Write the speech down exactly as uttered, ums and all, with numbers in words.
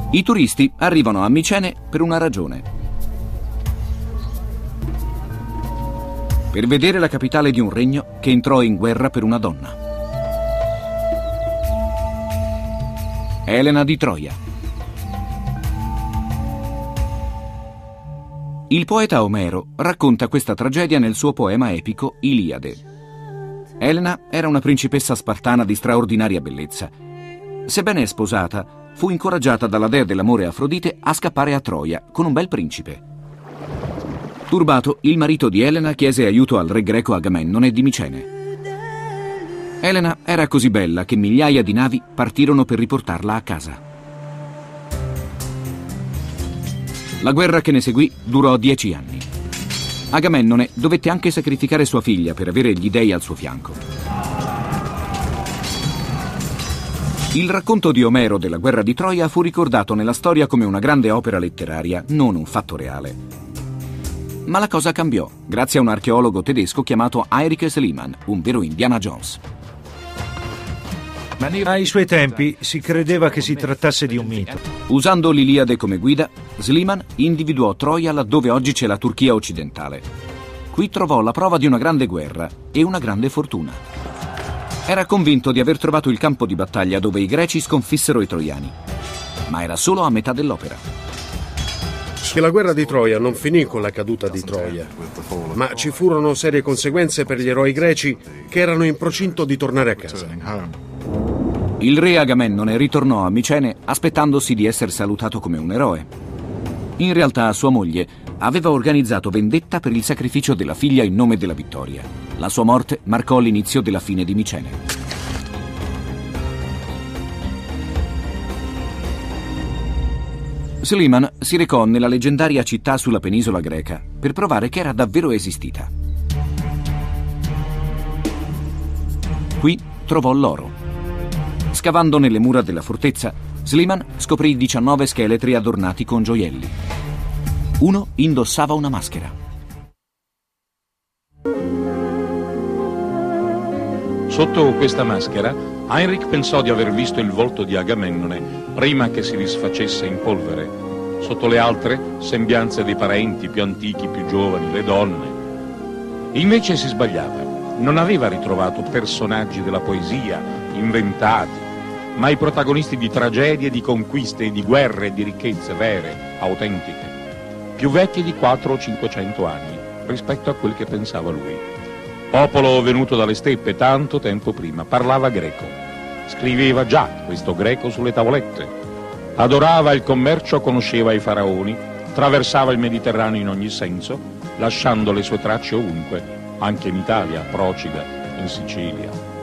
I turisti arrivano a Micene per una ragione. Per vedere la capitale di un regno che entrò in guerra per una donna. Elena di Troia. Il poeta Omero racconta questa tragedia nel suo poema epico Iliade. Elena era una principessa spartana di straordinaria bellezza. Sebbene sposata, fu incoraggiata dalla dea dell'amore Afrodite a scappare a Troia con un bel principe. Turbato, il marito di Elena chiese aiuto al re greco Agamennone di Micene. Elena era così bella che migliaia di navi partirono per riportarla a casa. La guerra che ne seguì durò dieci anni. Agamennone dovette anche sacrificare sua figlia per avere gli dei al suo fianco. Il racconto di Omero della guerra di Troia fu ricordato nella storia come una grande opera letteraria, non un fatto reale. Ma la cosa cambiò, grazie a un archeologo tedesco chiamato Heinrich Schliemann, un vero Indiana Jones. Ai suoi tempi si credeva che si trattasse di un mito. Usando l'Iliade come guida, Schliemann individuò Troia laddove oggi c'è la Turchia occidentale. Qui trovò la prova di una grande guerra e una grande fortuna. Era convinto di aver trovato il campo di battaglia dove i greci sconfissero i troiani. Ma era solo a metà dell'opera. Che la guerra di Troia non finì con la caduta di Troia, ma ci furono serie conseguenze per gli eroi greci che erano in procinto di tornare a casa. Il re Agamennone ritornò a Micene aspettandosi di essere salutato come un eroe. In realtà sua moglie aveva organizzato vendetta per il sacrificio della figlia in nome della vittoria. La sua morte marcò l'inizio della fine di Micene. Schliemann si recò nella leggendaria città sulla penisola greca per provare che era davvero esistita. Qui trovò l'oro. Scavando nelle mura della fortezza, Schliemann scoprì diciannove scheletri adornati con gioielli. Uno indossava una maschera. Sotto questa maschera, Heinrich pensò di aver visto il volto di Agamennone prima che si disfacesse in polvere. Sotto le altre, sembianze dei parenti più antichi, più giovani, le donne. Invece si sbagliava. Non aveva ritrovato personaggi della poesia, inventati, ma i protagonisti di tragedie, di conquiste, di guerre e di ricchezze vere, autentiche, più vecchie di quattro o cinquecento anni rispetto a quel che pensava lui. Popolo venuto dalle steppe tanto tempo prima, parlava greco, scriveva già questo greco sulle tavolette, adorava il commercio, conosceva i faraoni, traversava il Mediterraneo in ogni senso, lasciando le sue tracce ovunque, anche in Italia, a Procida, in Sicilia.